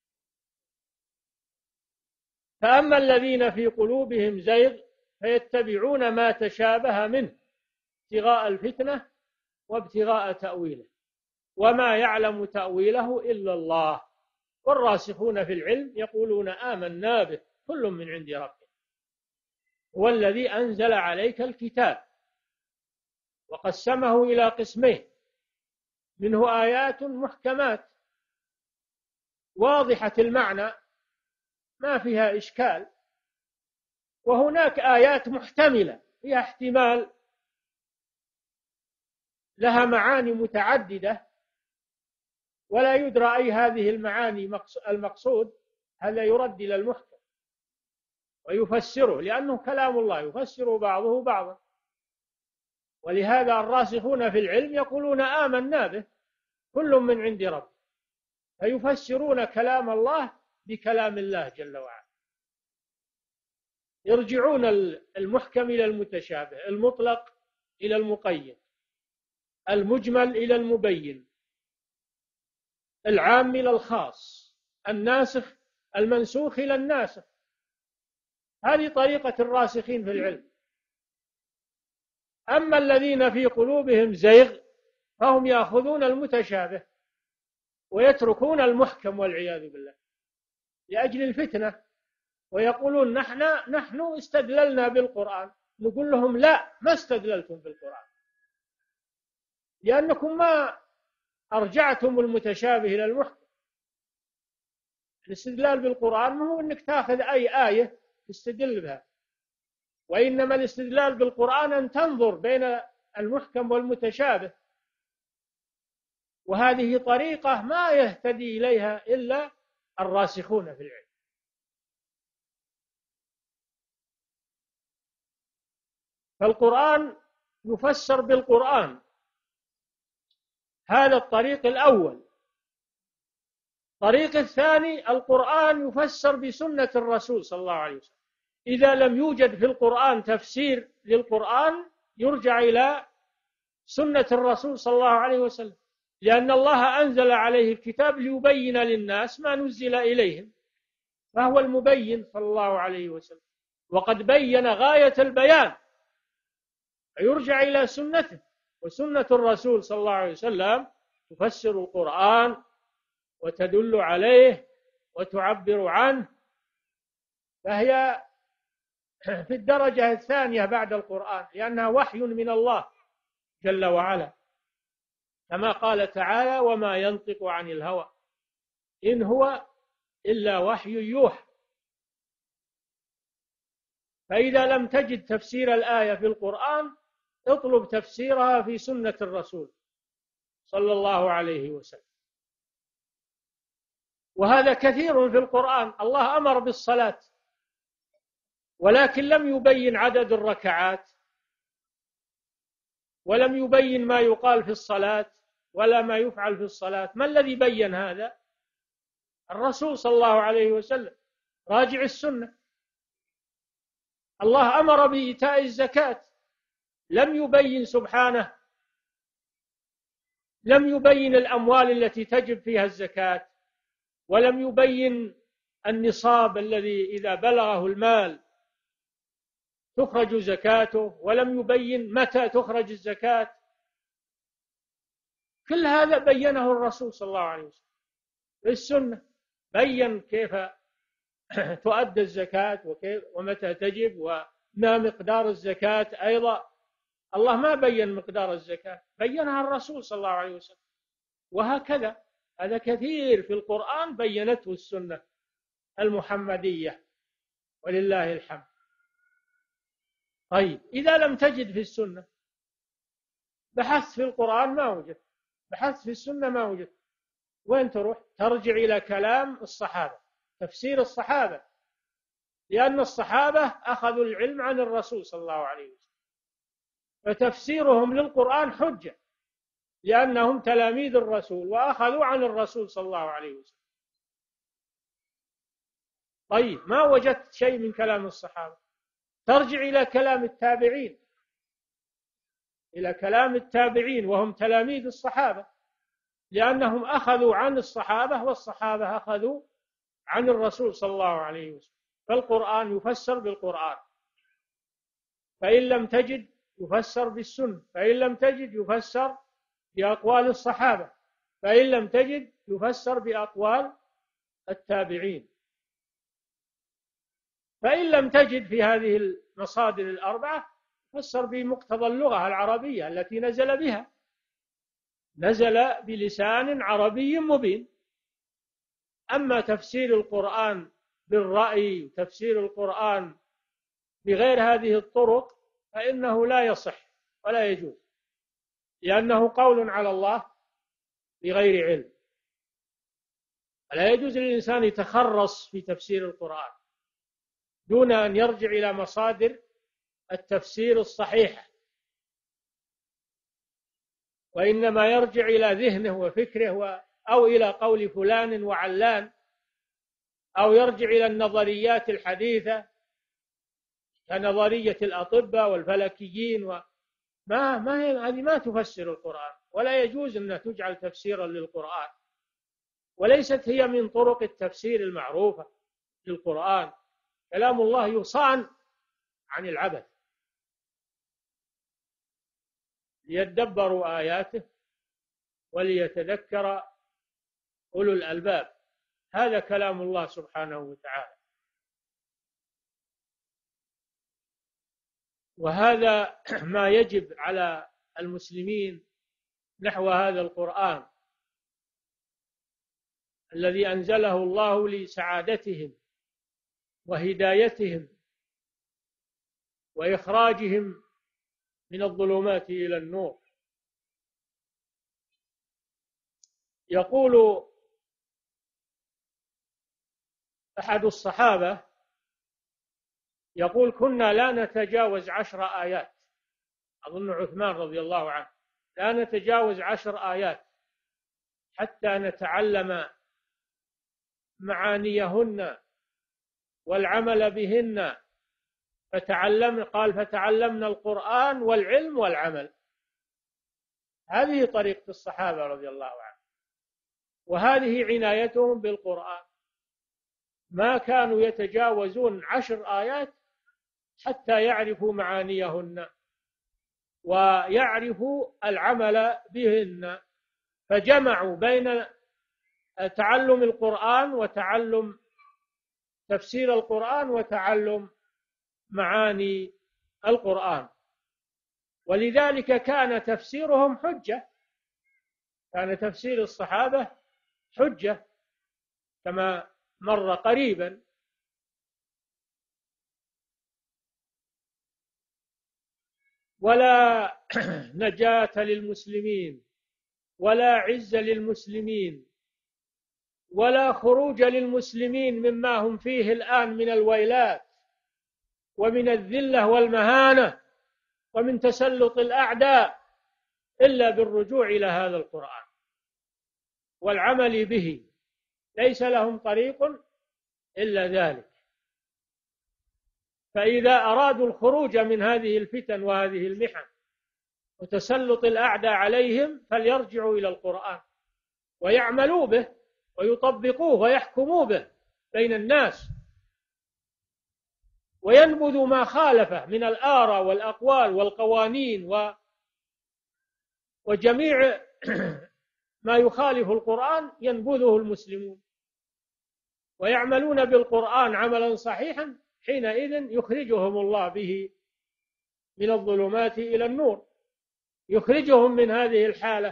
فأما الذين في قلوبهم زيغ فيتبعون ما تشابه منه ابتغاء الفتنة وابتغاء تأويله وما يعلم تأويله إلا الله والراسخون في العلم يقولون آمنا به كل من عند ربنا. هو الذي أنزل عليك الكتاب وقسمه إلى قسمين، منه آيات محكمات واضحة المعنى ما فيها إشكال، وهناك آيات محتملة فيها احتمال، لها معاني متعددة ولا يدرى أي هذه المعاني المقصود، هذا يرد إلى المحكم ويفسره، لأنه كلام الله يفسر بعضه بعضا. ولهذا الراسخون في العلم يقولون آمنا به كل من عند رب، فيفسرون كلام الله بكلام الله جل وعلا، يرجعون المحكم إلى المتشابه، المطلق إلى المقيد، المجمل إلى المبين، العام إلى الخاص، الناسخ المنسوخ إلى الناسخ. هذه طريقة الراسخين في العلم. أما الذين في قلوبهم زيغ فهم يأخذون المتشابه ويتركون المحكم والعياذ بالله لأجل الفتنة، ويقولون نحن نحن استدللنا بالقرآن. نقول لهم لا، ما استدللتم بالقرآن، لأنكم ما أرجعتم المتشابه إلى المحكم. الاستدلال بالقرآن ما هو أنك تأخذ أي آية تستدل بها، وإنما الاستدلال بالقرآن أن تنظر بين المحكم والمتشابه، وهذه طريقة ما يهتدي إليها إلا الراسخون في العلم. فالقرآن يفسر بالقرآن، هذا الطريق الأول. الطريق الثاني القرآن يفسر بسنة الرسول صلى الله عليه وسلم. إذا لم يوجد في القرآن تفسير للقرآن يرجع إلى سنة الرسول صلى الله عليه وسلم، لأن الله أنزل عليه الكتاب ليبين للناس ما نزل إليهم، فهو المبين صلى الله عليه وسلم، وقد بين غاية البيان، فيرجع إلى سنته. وسنة الرسول صلى الله عليه وسلم تفسر القرآن وتدل عليه وتعبر عنه، فهي في الدرجة الثانية بعد القرآن، لأنها وحي من الله جل وعلا، كما قال تعالى: وما ينطق عن الهوى إن هو إلا وحي يوحى. فإذا لم تجد تفسير الآية في القرآن اطلب تفسيرها في سنة الرسول صلى الله عليه وسلم. وهذا كثير في القرآن. الله أمر بالصلاة ولكن لم يبين عدد الركعات، ولم يبين ما يقال في الصلاة ولا ما يفعل في الصلاة. ما الذي بين هذا؟ الرسول صلى الله عليه وسلم. راجع السنة. الله أمر بإيتاء الزكاة، لم يبين سبحانه، لم يبين الأموال التي تجب فيها الزكاة، ولم يبين النصاب الذي إذا بلغه المال تخرج زكاته، ولم يبين متى تخرج الزكاة. كل هذا بينه الرسول صلى الله عليه وسلم في السنة. بين كيف تؤدى الزكاة وكيف ومتى تجب وما مقدار الزكاة. أيضا الله ما بين مقدار الزكاة، بينها الرسول صلى الله عليه وسلم. وهكذا هذا كثير في القرآن بينته السنة المحمدية ولله الحمد. طيب، إذا لم تجد في السنة بحثت في القرآن ما وجد، بحثت في السنة ما وجد، وين تروح؟ ترجع إلى كلام الصحابة، تفسير الصحابة، لأن الصحابة أخذوا العلم عن الرسول صلى الله عليه وسلم، فتفسيرهم للقرآن حجة، لأنهم تلاميذ الرسول وأخذوا عن الرسول صلى الله عليه وسلم. طيب، ما وجدت شيء من كلام الصحابة، ترجع إلى كلام التابعين، إلى كلام التابعين وهم تلاميذ الصحابة، لأنهم أخذوا عن الصحابة والصحابة أخذوا عن الرسول صلى الله عليه وسلم. فالقرآن يفسر بالقرآن، فإن لم تجد يفسر بالسنة، فإن لم تجد يفسر بأقوال الصحابة، فإن لم تجد يفسر بأقوال التابعين. فإن لم تجد في هذه المصادر الأربعة فسر بمقتضى اللغة العربية التي نزل بها، نزل بلسان عربي مبين. أما تفسير القرآن بالرأي وتفسير القرآن بغير هذه الطرق فإنه لا يصح ولا يجوز، لأنه قول على الله بغير علم. لا يجوز للإنسان يتخرص في تفسير القرآن دون أن يرجع إلى مصادر التفسير الصحيحة، وإنما يرجع إلى ذهنه وفكره أو إلى قول فلان وعلان، أو يرجع إلى النظريات الحديثة كنظرية الأطباء والفلكيين، وما ما هي هذه ما تفسر القرآن، ولا يجوز أن تجعل تفسيرا للقرآن، وليست هي من طرق التفسير المعروفة للقرآن. كلام الله يصان عن العبث، ليدبروا آياته وليتذكر أولو الألباب. هذا كلام الله سبحانه وتعالى، وهذا ما يجب على المسلمين نحو هذا القرآن الذي أنزله الله لسعادتهم وهدايتهم وإخراجهم من الظلمات إلى النور. يقول أحد الصحابة يقول: كنا لا نتجاوز عشر آيات، أظن عثمان رضي الله عنه، لا نتجاوز عشر آيات حتى نتعلم معانيهن والعمل بهن، فتعلم قال فتعلمنا القرآن والعلم والعمل. هذه طريقة الصحابة رضي الله عنهم، وهذه عنايتهم بالقرآن، ما كانوا يتجاوزون عشر آيات حتى يعرفوا معانيهن ويعرفوا العمل بهن، فجمعوا بين تعلم القرآن وتعلم تفسير القرآن وتعلم معاني القرآن. ولذلك كان تفسيرهم حجة، كان تفسير الصحابة حجة كما مر قريبا. ولا نجاة للمسلمين ولا عز للمسلمين ولا خروج للمسلمين مما هم فيه الآن من الويلات ومن الذلة والمهانة ومن تسلط الأعداء إلا بالرجوع إلى هذا القرآن والعمل به، ليس لهم طريق إلا ذلك. فإذا أرادوا الخروج من هذه الفتن وهذه المحن وتسلط الأعداء عليهم فليرجعوا إلى القرآن ويعملوا به ويطبقوه ويحكموا به بين الناس، وينبذوا ما خالفه من الآراء والأقوال والقوانين و وجميع ما يخالف القرآن ينبذه المسلمون ويعملون بالقرآن عملا صحيحا، حينئذ يخرجهم الله به من الظلمات إلى النور، يخرجهم من هذه الحالة.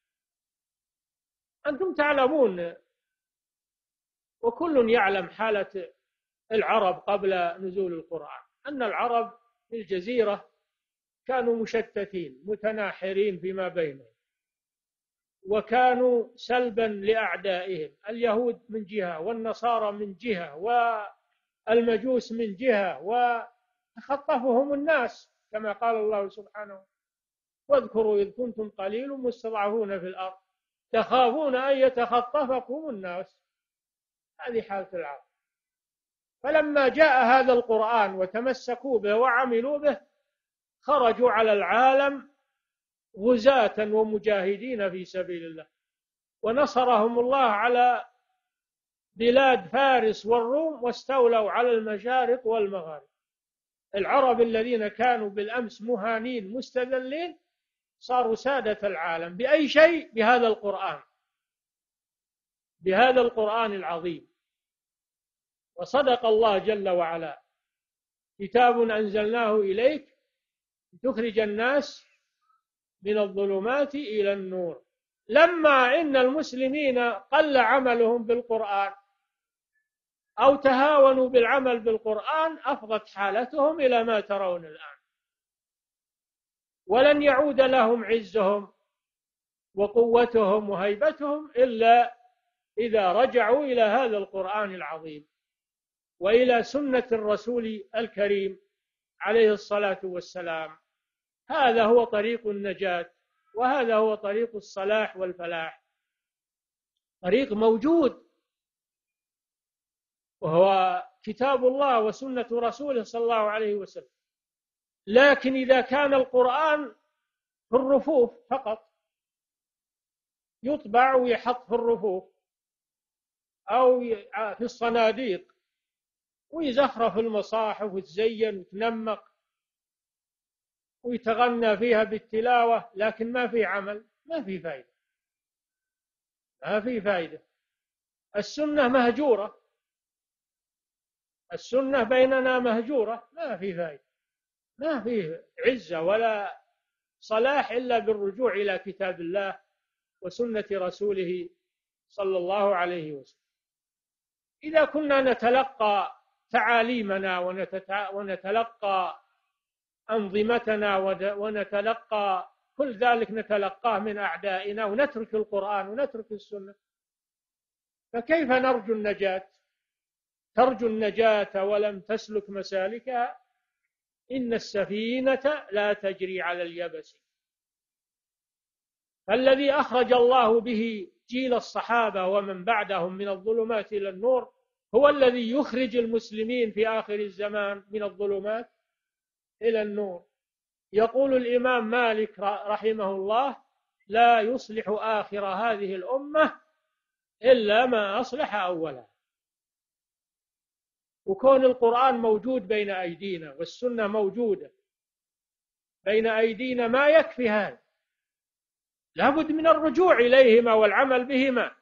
أنتم تعلمون وكل يعلم حالة العرب قبل نزول القرآن، أن العرب في الجزيرة كانوا مشتتين متناحرين فيما بينهم، وكانوا سلبا لأعدائهم، اليهود من جهة والنصارى من جهة والمجوس من جهة، وتخطفهم الناس كما قال الله سبحانه: واذكروا إذ كنتم قليل مستضعفون في الأرض تخافون أن يتخطفكم الناس. هذه حالة العرب. فلما جاء هذا القرآن وتمسكوا به وعملوا به خرجوا على العالم غزاة ومجاهدين في سبيل الله، ونصرهم الله على بلاد فارس والروم، واستولوا على المشارق والمغارب. العرب الذين كانوا بالأمس مهانين مستذلين صاروا سادة العالم بأي شيء؟ بهذا القرآن، بهذا القرآن العظيم. وصدق الله جل وعلا كتاب أنزلناه إليك لتخرج الناس من الظلمات إلى النور. لما إن المسلمين قل عملهم بالقرآن أو تهاونوا بالعمل بالقرآن أفضت حالتهم إلى ما ترون الآن، ولن يعود لهم عزهم وقوتهم وهيبتهم إلا إذا رجعوا إلى هذا القرآن العظيم وإلى سنة الرسول الكريم عليه الصلاة والسلام. هذا هو طريق النجاة، وهذا هو طريق الصلاح والفلاح، طريق موجود وهو كتاب الله وسنة رسوله صلى الله عليه وسلم. لكن إذا كان القرآن في الرفوف فقط، يطبع ويحط في الرفوف أو في الصناديق ويزخرف المصاحف وتزين وتنمق ويتغنى فيها بالتلاوة، لكن ما في عمل، ما في فائدة، ما في فائدة. السنة مهجورة، السنة بيننا مهجورة، ما في فائدة، ما في عزة ولا صلاح إلا بالرجوع إلى كتاب الله وسنة رسوله صلى الله عليه وسلم. إذا كنا نتلقى تعاليمنا ونتلقى أنظمتنا ونتلقى كل ذلك نتلقاه من أعدائنا ونترك القرآن ونترك السنة، فكيف نرجو النجاة؟ ترجو النجاة ولم تسلك مسالكها، إن السفينة لا تجري على اليبس. فالذي أخرج الله به جيل الصحابة ومن بعدهم من الظلمات إلى النور هو الذي يخرج المسلمين في آخر الزمان من الظلمات إلى النور. يقول الإمام مالك رحمه الله: لا يصلح آخر هذه الأمة إلا ما أصلح أولها. وكون القرآن موجود بين أيدينا والسنة موجودة بين أيدينا ما يكفي هذا، لابد من الرجوع إليهما والعمل بهما.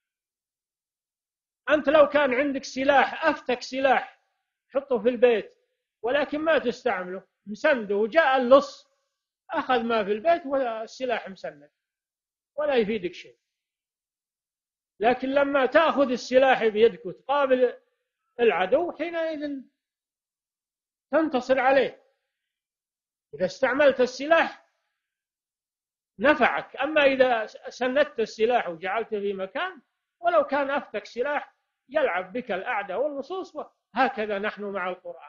أنت لو كان عندك سلاح، أفتك سلاح حطه في البيت ولكن ما تستعمله، مسنده وجاء اللص أخذ ما في البيت والسلاح مسند ولا يفيدك شيء. لكن لما تأخذ السلاح بيدك وتقابل العدو حينئذ تنتصر عليه. إذا استعملت السلاح نفعك، أما إذا سندت السلاح وجعلته في مكان ولو كان أفتك سلاح يلعب بك الأعداء واللصوص. هكذا نحن مع القرآن.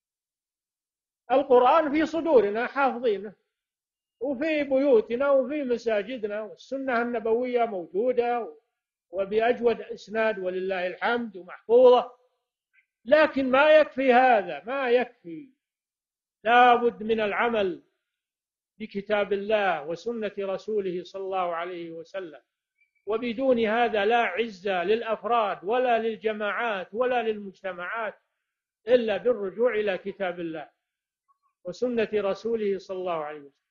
القرآن في صدورنا حافظينه وفي بيوتنا وفي مساجدنا، والسنة النبوية موجودة وبأجود إسناد ولله الحمد ومحفوظة. لكن ما يكفي هذا، ما يكفي، لا بد من العمل بكتاب الله وسنة رسوله صلى الله عليه وسلم. وبدون هذا لا عزة للأفراد ولا للجماعات ولا للمجتمعات إلا بالرجوع إلى كتاب الله وسنة رسوله صلى الله عليه وسلم.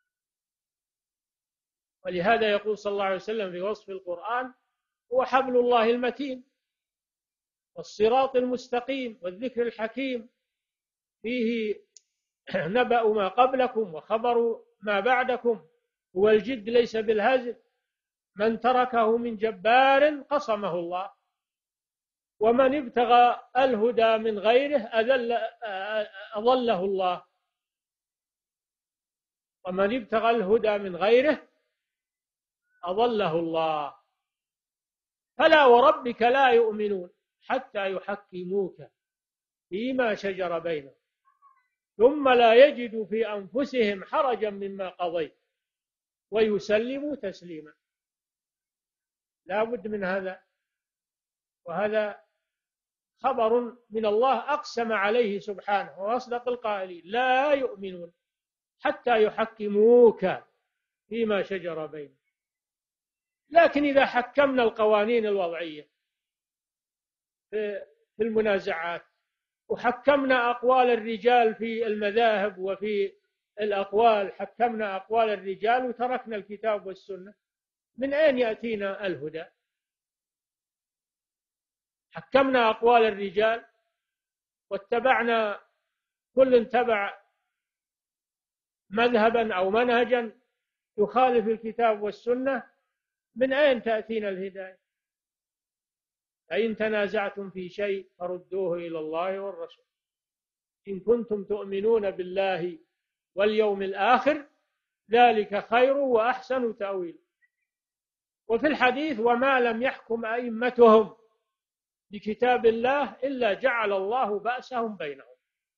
ولهذا يقول صلى الله عليه وسلم في وصف القرآن: هو حبل الله المتين والصراط المستقيم والذكر الحكيم، فيه نبأ ما قبلكم وخبر ما بعدكم، هو الجد ليس بالهزل، من تركه من جبار قصمه الله، ومن ابتغى الهدى من غيره أذل أضله الله، ومن ابتغى الهدى من غيره أضله الله. فلا وربك لا يؤمنون حتى يحكموك فيما شجر بينهم ثم لا يجدوا في أنفسهم حرجا مما قضيت ويسلموا تسليما. لا بد من هذا، وهذا خبر من الله أقسم عليه سبحانه وأصدق القائلين: لا يؤمنون حتى يحكموك فيما شجر بينهم. لكن إذا حكمنا القوانين الوضعية في المنازعات وحكمنا أقوال الرجال في المذاهب وفي الأقوال، حكمنا أقوال الرجال وتركنا الكتاب والسنة، من أين يأتينا الهدى؟ حكمنا أقوال الرجال واتبعنا كل تبع مذهبا أو منهجا يخالف الكتاب والسنة، من أين تأتينا الهداية؟ فإن تنازعتم في شيء فردوه إلى الله والرسول إن كنتم تؤمنون بالله واليوم الآخر ذلك خير وأحسن تأويل. وفي الحديث: وما لم يحكم أئمتهم بكتاب الله إلا جعل الله بأسهم بينهم.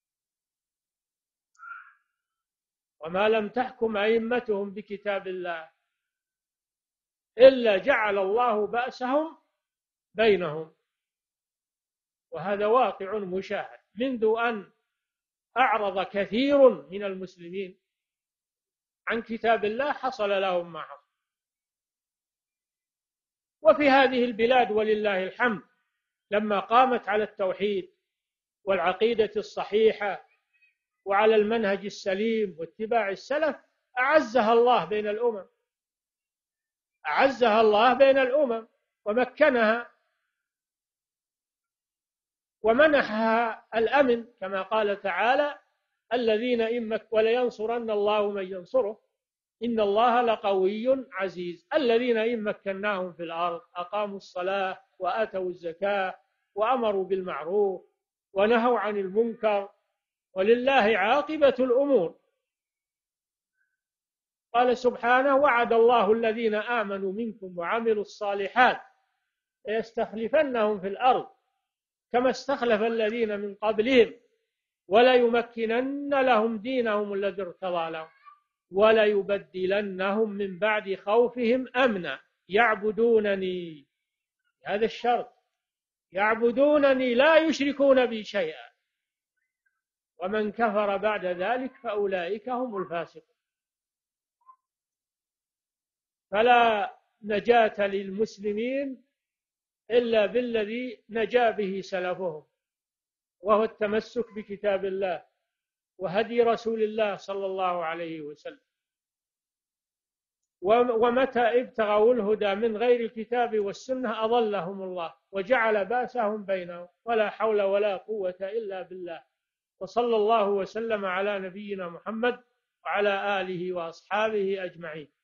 وما لم تحكم أئمتهم بكتاب الله إلا جعل الله بأسهم بينهم. وهذا واقع مشاهد منذ أن أعرض كثير من المسلمين عن كتاب الله حصل لهم ما حصل. وفي هذه البلاد ولله الحمد لما قامت على التوحيد والعقيدة الصحيحة وعلى المنهج السليم واتباع السلف أعزها الله بين الأمم، أعزها الله بين الأمم ومكنها ومنحها الأمن، كما قال تعالى: الذين إن مك ولينصرن الله من ينصره إن الله لقوي عزيز. الذين إن مكناهم في الأرض أقاموا الصلاة وآتوا الزكاة وأمروا بالمعروف ونهوا عن المنكر ولله عاقبة الأمور. قال سبحانه: وعد الله الذين آمنوا منكم وعملوا الصالحات ليستخلفنهم في الأرض كما استخلف الذين من قبلهم وليمكنن لهم دينهم الذي ارتضى لهم وليبدلنهم من بعد خوفهم أمنا يعبدونني. هذا الشرط: يعبدونني لا يشركون بي شيئا ومن كفر بعد ذلك فأولئك هم الفاسقون. فلا نجاة للمسلمين إلا بالذي نجا به سلفهم، وهو التمسك بكتاب الله وهدي رسول الله صلى الله عليه وسلم. ومتى ابتغوا الهدى من غير الكتاب والسنة أضلهم الله وجعل باسهم بينهم، ولا حول ولا قوة إلا بالله. وصلى الله وسلم على نبينا محمد وعلى آله وأصحابه أجمعين.